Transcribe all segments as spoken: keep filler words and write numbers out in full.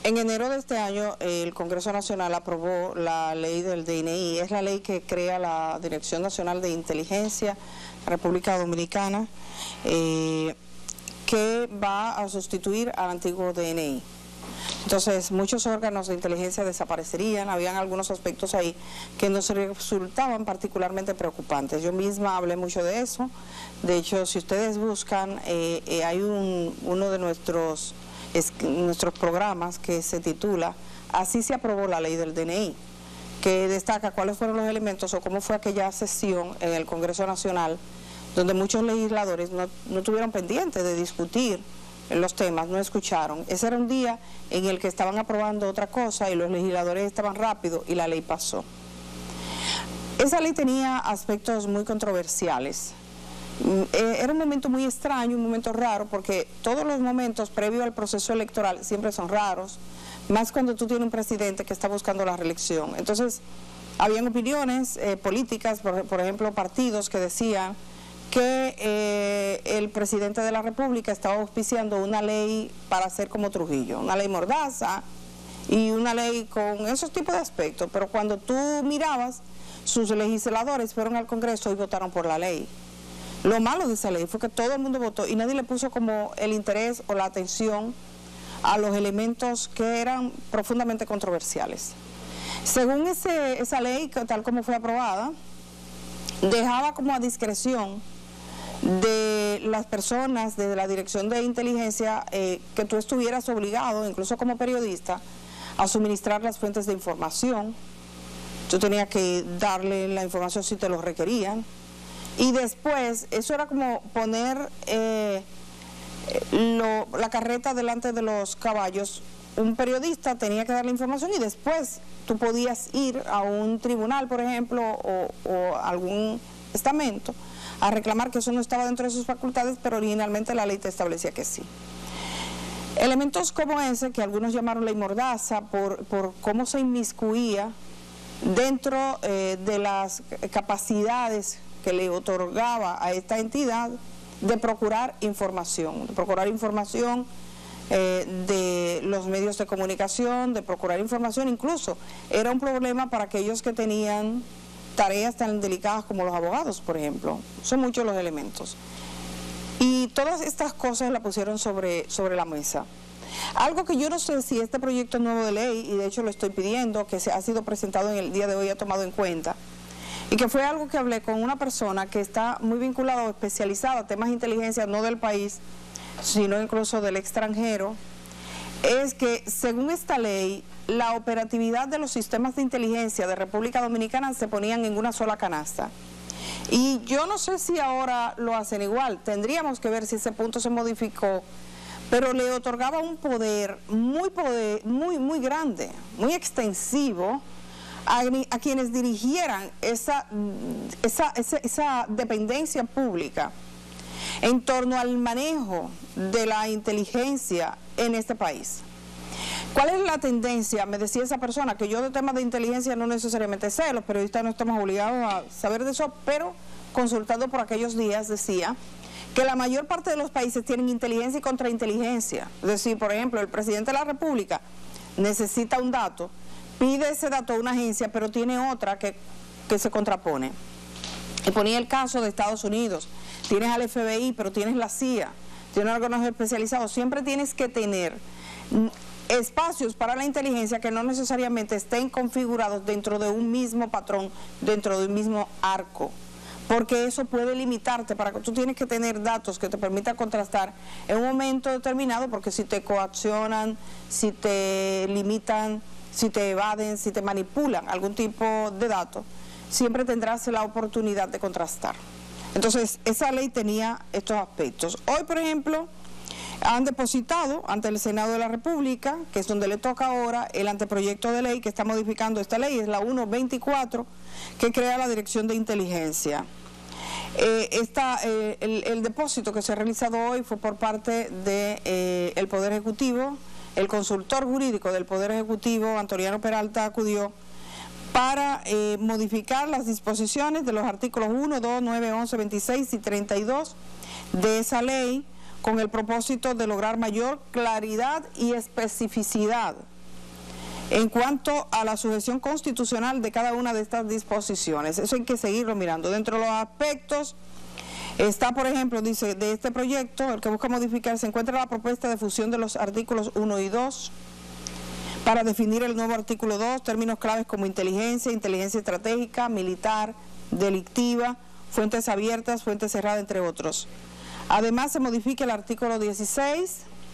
En enero de este año, el Congreso Nacional aprobó la ley del D N I. Es la ley que crea la Dirección Nacional de Inteligencia República Dominicana, eh, que va a sustituir al antiguo D N I. Entonces, muchos órganos de inteligencia desaparecerían. Habían algunos aspectos ahí que nos resultaban particularmente preocupantes. Yo misma hablé mucho de eso. De hecho, si ustedes buscan, eh, eh, hay un, uno de nuestros, es, nuestros programas que se titula "Así se aprobó la ley del D N I", que destaca cuáles fueron los elementos o cómo fue aquella sesión en el Congreso Nacional donde muchos legisladores no, no tuvieron pendiente de discutir los temas, no escucharon. Ese era un día en el que estaban aprobando otra cosa y los legisladores estaban rápidos y la ley pasó. Esa ley tenía aspectos muy controversiales. Era un momento muy extraño, un momento raro, porque todos los momentos previos al proceso electoral siempre son raros, más cuando tú tienes un presidente que está buscando la reelección. Entonces, habían opiniones eh, políticas, por, por ejemplo, partidos que decían que eh, el presidente de la República estaba auspiciando una ley para hacer como Trujillo, una ley mordaza y una ley con esos tipos de aspectos, pero cuando tú mirabas, sus legisladores fueron al Congreso y votaron por la ley. Lo malo de esa ley fue que todo el mundo votó y nadie le puso como el interés o la atención a los elementos que eran profundamente controversiales. Según ese, esa ley, tal como fue aprobada, dejaba como a discreción de las personas de la Dirección de Inteligencia eh, que tú estuvieras obligado, incluso como periodista, a suministrar las fuentes de información. Tú tenías que darle la información si te lo requerían. Y después, eso era como poner eh, lo, la carreta delante de los caballos. Un periodista tenía que dar la información y después tú podías ir a un tribunal, por ejemplo, o, o algún estamento, a reclamar que eso no estaba dentro de sus facultades, pero originalmente la ley te establecía que sí. Elementos como ese, que algunos llamaron ley mordaza, por, por cómo se inmiscuía dentro eh, de las capacidades que le otorgaba a esta entidad de procurar información, de procurar información eh, de los medios de comunicación, de procurar información. Incluso era un problema para aquellos que tenían tareas tan delicadas como los abogados, por ejemplo. Son muchos los elementos. Y todas estas cosas las pusieron sobre, sobre la mesa. Algo que yo no sé si este proyecto nuevo de ley, y de hecho lo estoy pidiendo, que se ha sido presentado en el día de hoy, ha tomado en cuenta, y que fue algo que hablé con una persona que está muy vinculada o especializada a temas de inteligencia, no del país, sino incluso del extranjero, es que según esta ley, la operatividad de los sistemas de inteligencia de República Dominicana se ponían en una sola canasta. Y yo no sé si ahora lo hacen igual, tendríamos que ver si ese punto se modificó, pero le otorgaba un poder muy, poder, muy, muy grande, muy extensivo a, a quienes dirigieran esa, esa, esa, esa dependencia pública en torno al manejo de la inteligencia en este país. ¿Cuál es la tendencia? Me decía esa persona, que yo de temas de inteligencia no necesariamente sé, los periodistas no estamos obligados a saber de eso, pero consultando por aquellos días decía que la mayor parte de los países tienen inteligencia y contrainteligencia. Es decir, por ejemplo, el presidente de la República necesita un dato, pide ese dato a una agencia, pero tiene otra que, que se contrapone. Y ponía el caso de Estados Unidos. Tienes al F B I, pero tienes la C I A, tienes órganos especializados. Siempre tienes que tener espacios para la inteligencia que no necesariamente estén configurados dentro de un mismo patrón, dentro de un mismo arco, porque eso puede limitarte. Para que tú tienes que tener datos que te permitan contrastar en un momento determinado, porque si te coaccionan, si te limitan, si te evaden, si te manipulan algún tipo de dato, siempre tendrás la oportunidad de contrastar. Entonces, esa ley tenía estos aspectos. Hoy, por ejemplo, han depositado ante el Senado de la República, que es donde le toca ahora, el anteproyecto de ley que está modificando esta ley, es la ciento veinticuatro, que crea la Dirección de Inteligencia. Eh, esta, eh, el, el depósito que se ha realizado hoy fue por parte del de, eh, el Poder Ejecutivo. El consultor jurídico del Poder Ejecutivo, Antoniano Peralta, acudió para eh, modificar las disposiciones de los artículos uno, dos, nueve, once, veintiséis y treinta y dos de esa ley, con el propósito de lograr mayor claridad y especificidad en cuanto a la sujeción constitucional de cada una de estas disposiciones. Eso hay que seguirlo mirando. Dentro de los aspectos está, por ejemplo, dice, de este proyecto, el que busca modificar, se encuentra la propuesta de fusión de los artículos uno y dos para definir el nuevo artículo dos, términos claves como inteligencia, inteligencia estratégica, militar, delictiva, fuentes abiertas, fuentes cerradas, entre otros. Además, se modifica el artículo dieciséis,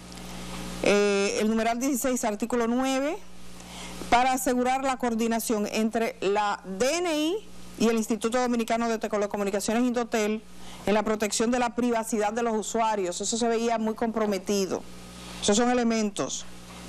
eh, el numeral dieciséis, artículo nueve, para asegurar la coordinación entre la D N I y el Instituto Dominicano de Telecomunicaciones Indotel en la protección de la privacidad de los usuarios. Eso se veía muy comprometido. Esos son elementos.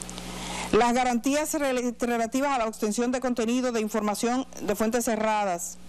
Las garantías relativas a la obtención de contenido de información de fuentes cerradas.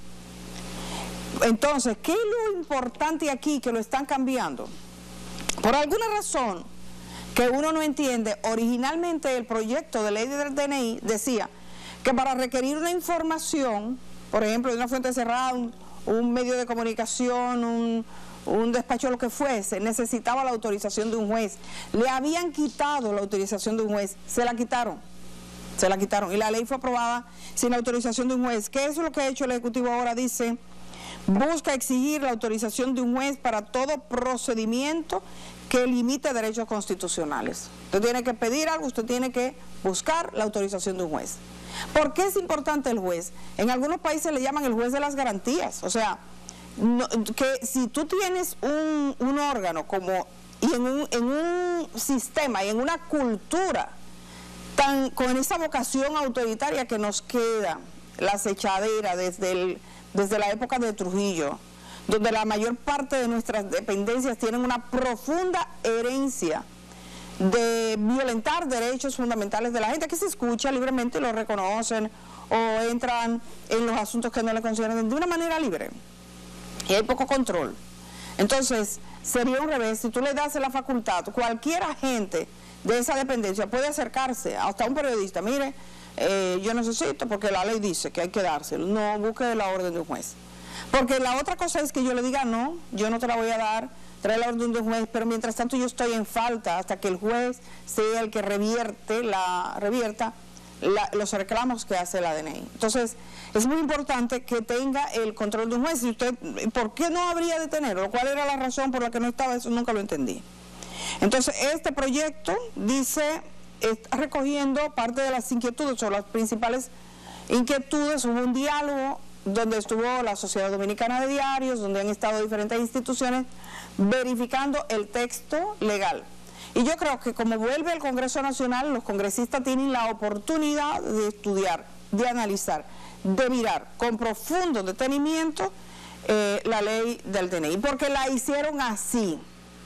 Entonces, ¿qué es lo importante aquí que lo están cambiando? Por alguna razón que uno no entiende, originalmente el proyecto de ley del D N I decía que para requerir una información, por ejemplo, de una fuente cerrada, un, un medio de comunicación, un, un despacho, lo que fuese, necesitaba la autorización de un juez. Le habían quitado la autorización de un juez, se la quitaron, se la quitaron, y la ley fue aprobada sin autorización de un juez. ¿Qué es lo que ha hecho el Ejecutivo ahora? Dice, busca exigir la autorización de un juez para todo procedimiento que limite derechos constitucionales. Usted tiene que pedir algo, usted tiene que buscar la autorización de un juez. ¿Por qué es importante el juez? En algunos países le llaman el juez de las garantías. O sea, no, que si tú tienes un, un órgano como y en un, en un sistema y en una cultura tan con esa vocación autoritaria que nos queda, la acechadera desde el desde la época de Trujillo, donde la mayor parte de nuestras dependencias tienen una profunda herencia de violentar derechos fundamentales de la gente, que se escucha libremente y lo reconocen, o entran en los asuntos que no le consideran de una manera libre, y hay poco control. Entonces, sería un revés, si tú le das la facultad, cualquier agente de esa dependencia puede acercarse hasta un periodista, mire, Eh, yo necesito, porque la ley dice que hay que dárselo, no busque la orden de un juez. Porque la otra cosa es que yo le diga, no, yo no te la voy a dar, trae la orden de un juez, pero mientras tanto yo estoy en falta hasta que el juez sea el que revierte la, revierta la, los reclamos que hace la D N I. Entonces, es muy importante que tenga el control de un juez. Y usted, ¿por qué no habría de tenerlo? ¿Cuál era la razón por la que no estaba? Eso nunca lo entendí. Entonces, este proyecto dice, está recogiendo parte de las inquietudes o las principales inquietudes. Hubo un diálogo donde estuvo la Sociedad Dominicana de Diarios, donde han estado diferentes instituciones verificando el texto legal. Y yo creo que como vuelve el Congreso Nacional, los congresistas tienen la oportunidad de estudiar, de analizar, de mirar con profundo detenimiento eh, la ley del D N I, porque la hicieron así,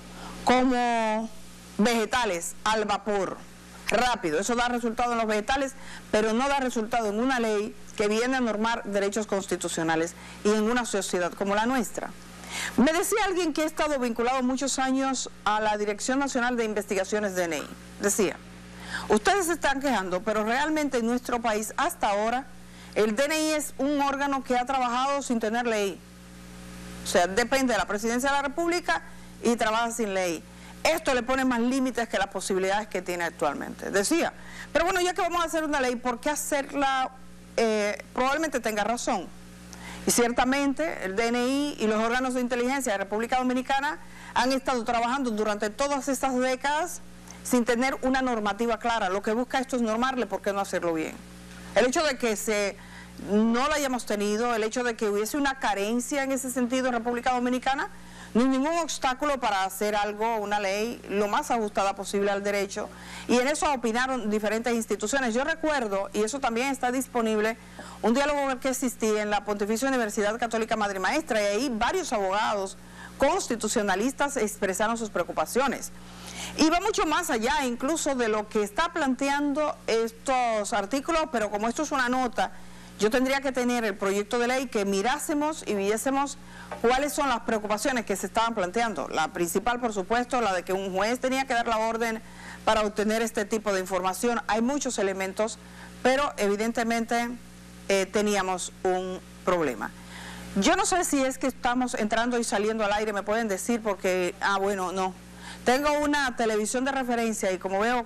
como vegetales al vapor, rápido. Eso da resultado en los vegetales, pero no da resultado en una ley que viene a normar derechos constitucionales y en una sociedad como la nuestra. Me decía alguien que ha estado vinculado muchos años a la Dirección Nacional de Investigaciones D N I. Decía, ustedes se están quejando, pero realmente en nuestro país hasta ahora el D N I es un órgano que ha trabajado sin tener ley. O sea, depende de la Presidencia de la República y trabaja sin ley. Esto le pone más límites que las posibilidades que tiene actualmente. Decía, pero bueno, ya que vamos a hacer una ley, ¿por qué hacerla? Eh, probablemente tenga razón. Y ciertamente el D N I y los órganos de inteligencia de República Dominicana han estado trabajando durante todas estas décadas sin tener una normativa clara. Lo que busca esto es normarle, ¿por qué no hacerlo bien? El hecho de que se, no la hayamos tenido, el hecho de que hubiese una carencia en ese sentido en República Dominicana, no hay ningún obstáculo para hacer algo, una ley lo más ajustada posible al derecho, y en eso opinaron diferentes instituciones. Yo recuerdo, y eso también está disponible, un diálogo que existía en la Pontificia Universidad Católica Madre Maestra, y ahí varios abogados constitucionalistas expresaron sus preocupaciones. Y va mucho más allá incluso de lo que está planteando estos artículos, pero como esto es una nota, yo tendría que tener el proyecto de ley, que mirásemos y viésemos cuáles son las preocupaciones que se estaban planteando. La principal, por supuesto, la de que un juez tenía que dar la orden para obtener este tipo de información. Hay muchos elementos, pero evidentemente eh, teníamos un problema. Yo no sé si es que estamos entrando y saliendo al aire, me pueden decir, porque, ah, bueno, no. Tengo una televisión de referencia y como veo que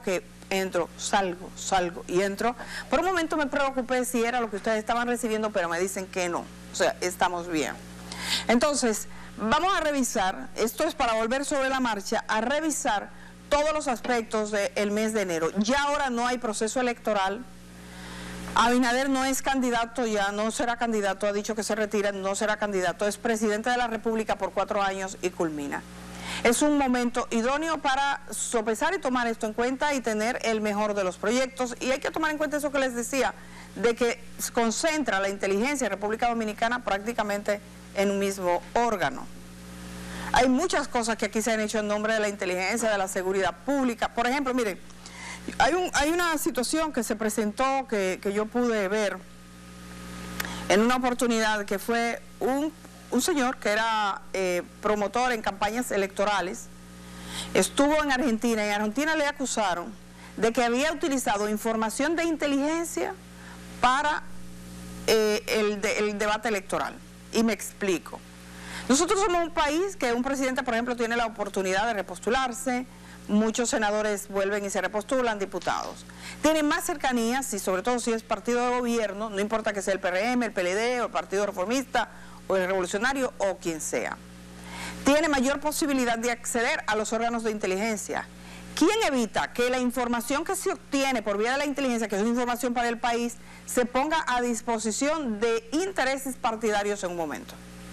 entro, salgo, salgo y entro. Por un momento me preocupé si era lo que ustedes estaban recibiendo, pero me dicen que no, o sea, estamos bien. Entonces, vamos a revisar, esto es para volver sobre la marcha, a revisar todos los aspectos del mes de enero. Ya ahora no hay proceso electoral. Abinader no es candidato ya, no será candidato, ha dicho que se retira, no será candidato, es presidente de la República por cuatro años y culmina. Es un momento idóneo para sopesar y tomar esto en cuenta y tener el mejor de los proyectos, y hay que tomar en cuenta eso que les decía, de que se concentra la inteligencia de República Dominicana prácticamente en un mismo órgano. Hay muchas cosas que aquí se han hecho en nombre de la inteligencia, de la seguridad pública. Por ejemplo, miren, Hay, un, hay una situación que se presentó que, que yo pude ver en una oportunidad, que fue un, un señor que era eh, promotor en campañas electorales, estuvo en Argentina, y en Argentina le acusaron de que había utilizado información de inteligencia para eh, el, de, el debate electoral. Y me explico. Nosotros somos un país que un presidente, por ejemplo, tiene la oportunidad de repostularse. Muchos senadores vuelven y se repostulan, diputados. Tienen más cercanías, y sobre todo si es partido de gobierno, no importa que sea el P R M, el P L D, o el Partido Reformista, o el Revolucionario, o quien sea. Tiene mayor posibilidad de acceder a los órganos de inteligencia. ¿Quién evita que la información que se obtiene por vía de la inteligencia, que es una información para el país, se ponga a disposición de intereses partidarios en un momento?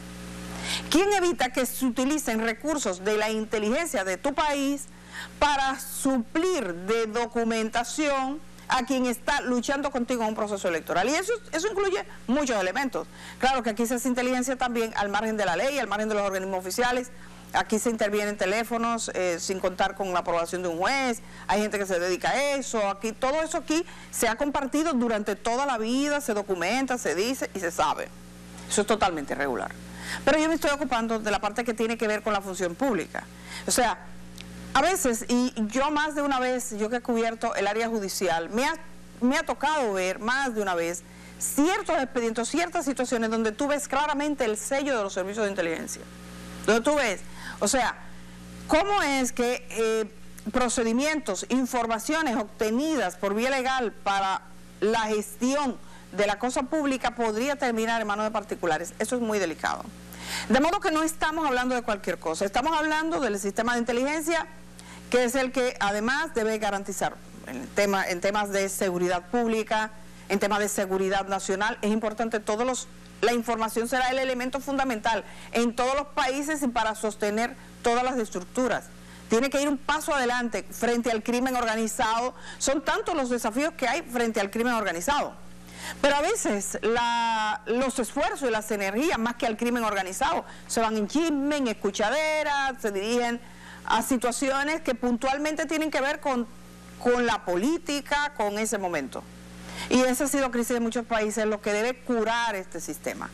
¿Quién evita que se utilicen recursos de la inteligencia de tu país para suplir de documentación a quien está luchando contigo en un proceso electoral? Y eso, eso incluye muchos elementos. Claro que aquí se hace inteligencia también al margen de la ley, al margen de los organismos oficiales. Aquí se intervienen teléfonos eh, sin contar con la aprobación de un juez. Hay gente que se dedica a eso. Aquí, todo eso aquí se ha compartido durante toda la vida, se documenta, se dice y se sabe. Eso es totalmente irregular. Pero yo me estoy ocupando de la parte que tiene que ver con la función pública. O sea, a veces, y yo más de una vez, yo que he cubierto el área judicial, me ha, me ha tocado ver más de una vez ciertos expedientes, ciertas situaciones donde tú ves claramente el sello de los servicios de inteligencia. Donde tú ves, o sea, cómo es que eh, procedimientos, informaciones obtenidas por vía legal para la gestión de la cosa pública podría terminar en manos de particulares. Eso es muy delicado. De modo que no estamos hablando de cualquier cosa, estamos hablando del sistema de inteligencia, que es el que además debe garantizar en, tema, en temas de seguridad pública, en temas de seguridad nacional. Es importante, todos los, la información será el elemento fundamental en todos los países y para sostener todas las estructuras. Tiene que ir un paso adelante frente al crimen organizado. Son tantos los desafíos que hay frente al crimen organizado. Pero a veces la, los esfuerzos y las energías, más que al crimen organizado, se van en chisme, en escuchaderas, se dirigen a situaciones que puntualmente tienen que ver con, con la política, con ese momento. Y esa ha sido crisis de muchos países, lo que debe curar este sistema.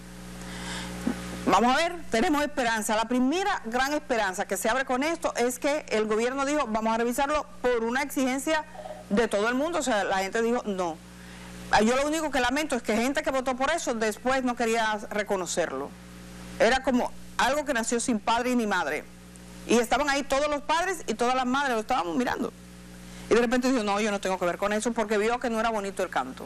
Vamos a ver, tenemos esperanza. La primera gran esperanza que se abre con esto es que el gobierno dijo, vamos a revisarlo por una exigencia de todo el mundo. O sea, la gente dijo, no. Yo lo único que lamento es que gente que votó por eso después no quería reconocerlo. Era como algo que nació sin padre ni madre. Y estaban ahí todos los padres y todas las madres, lo estábamos mirando. Y de repente dijo, no, yo no tengo que ver con eso, porque vio que no era bonito el canto.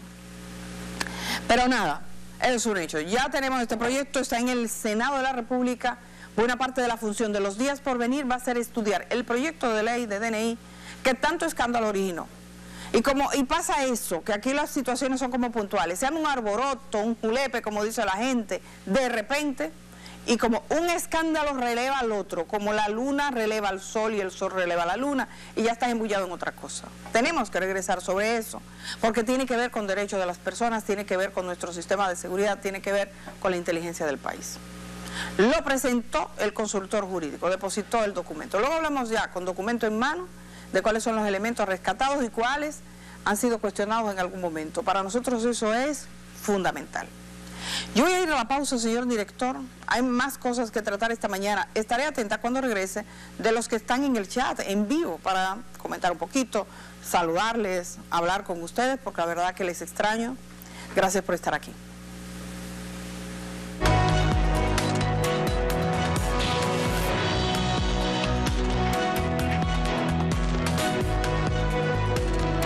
Pero nada, es un hecho. Ya tenemos este proyecto, está en el Senado de la República. Buena parte de la función de los días por venir va a ser estudiar el proyecto de ley de D N I que tanto escándalo originó. Y, como, y pasa eso, que aquí las situaciones son como puntuales. Sean un arboroto, un julepe, como dice la gente, de repente, y como un escándalo releva al otro, como la luna releva al sol y el sol releva a la luna, y ya estás embullado en otra cosa. Tenemos que regresar sobre eso, porque tiene que ver con derechos de las personas, tiene que ver con nuestro sistema de seguridad, tiene que ver con la inteligencia del país. Lo presentó el consultor jurídico, depositó el documento. Luego hablamos ya con documento en mano, de cuáles son los elementos rescatados y cuáles han sido cuestionados en algún momento. Para nosotros eso es fundamental. Yo voy a ir a la pausa, señor director. Hay más cosas que tratar esta mañana. Estaré atenta cuando regrese de los que están en el chat, en vivo, para comentar un poquito, saludarles, hablar con ustedes, porque la verdad que les extraño. Gracias por estar aquí.